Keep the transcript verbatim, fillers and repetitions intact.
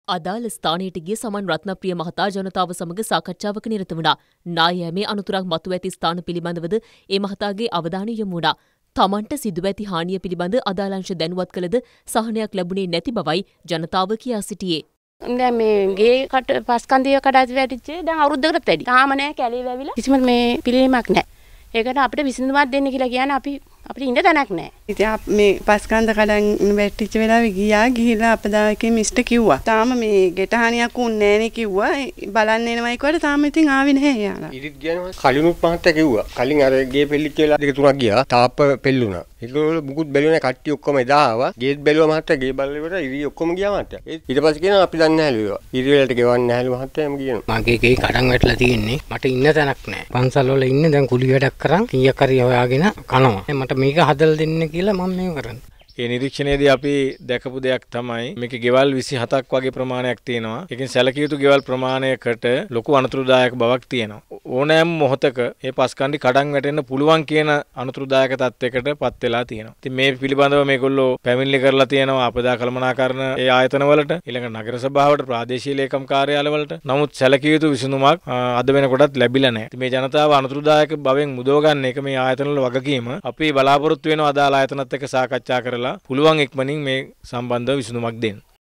අදාළ ස්ථානයට ගිය සමන් රත්නප්‍රිය මහතා ජනතාව සමග සාකච්ඡාවක නිරත වුණා. නායෑමේ අනතුරක් මතුව ඇති ස්ථාන පිළිබඳවද ඒ මහතාගේ අවධානය යොමු වුණා. තමන්ට සිදුව ඇති හානිය පිළිබඳ අදාළ අංශ දැනුවත් කළද සහනයක් ලැබුණේ නැති බවයි ජනතාව කියා සිටියේ. දැන් මේ ගේ කට පස්කන්දිය කඩාති වැටිච්ච දැන් අවුරුද්දකට වැඩි. තාම නෑ කැලේ වැවිලා කිසිම මේ පිළිවීමක් නෑ. ඒකට අපිට විසඳුමක් දෙන්න කියලා කියන්නේ අපි අපිට ඉන්න තැනක් නෑ. ඉතින් මේ පස්කන්ද කඩන් වැටිච්ච වෙලාවේ ගියා ගිහිල්ලා අපදායකේ මිස්ටර් කිව්වා. තාම මේ ගෙටහනියක් උන්නේ නෑනේ කිව්වා. බලන්න එනවයි කිව්වට තාම ඉතින් ආවේ නැහැ යාලා. ඉරිත් ගියනවා කලිනුත් මහත්තයා කිව්වා. කලින් අර ගේ පෙල්ලිච්ච වෙලාව දෙක තුනක් ගියා. තාප්ප පෙල්ලුණා. ඒකවල මුකුත් බැලුවේ නැහැ. කට්ටිය ඔක්කොම එදා ආවා. ගේට් බැලුවා මහත්තයා. ගේ බලලෙවට ඉරි ඔක්කොම ගියා මහත්තයා. ඊට පස්සේ කියනවා අපි දන්නේ නැහැලු ඒවා. ඉරි වලට ගෙවන්නේ නැහැලු මහත්තයා එම කියනවා. මගේ ගේ කඩන් වැටලා තියෙන්නේ. මට ඉන්න තැනක් නැහැ. පන්සල් වල ඉන්නේ දැන් කුලි වැඩක් කරන් කීයක් හරි හොයාගෙන කනවා. මට මේක හදලා දෙන්න කියලා මම මේ කරන්නේ. ඒ නිරීක්ෂණයේදී අපි දැකපු දෙයක් තමයි මේකේ ගෙවල් විසිහතක් වගේ ප්‍රමාණයක් තියෙනවා. ඒකෙන් සැලකිය යුතු ගෙවල් ප්‍රමාණයකට ලොකු අනතුරුදායක බවක් තියෙනවා. ඕනෑම මොහොතක මේ පස්කන්ඩි කඩන් වැටෙන්න පුළුවන් කියන අනතුරුදායක තත්යකට පත් වෙලා තියෙනවා. ඉතින් මේ පිළිබඳව මේගොල්ලෝ පැමිණිලි කරලා තියෙනවා අපදා කළමනාකරන ඒ ආයතනවලට, ඊළඟ නගර සභාවට, ප්‍රාදේශීය ලේකම් කාර්යාලවලට. නමුත් සැලකිය යුතු විසඳුමක් අද වෙනකොටත් ලැබිලා නැහැ. ඉතින් මේ ජනතාව අනතුරුදායක බවෙන් මුදව ගන්න එක මේ ආයතනවල වගකීම. අපි බලාපොරොත්තු වෙනවා අදාළ ආයතනත් එක්ක සාකච්ඡා කරලා පුළුවන් ඉක්මනින් මේ සම්බන්ධව විසඳුමක් දෙන්න.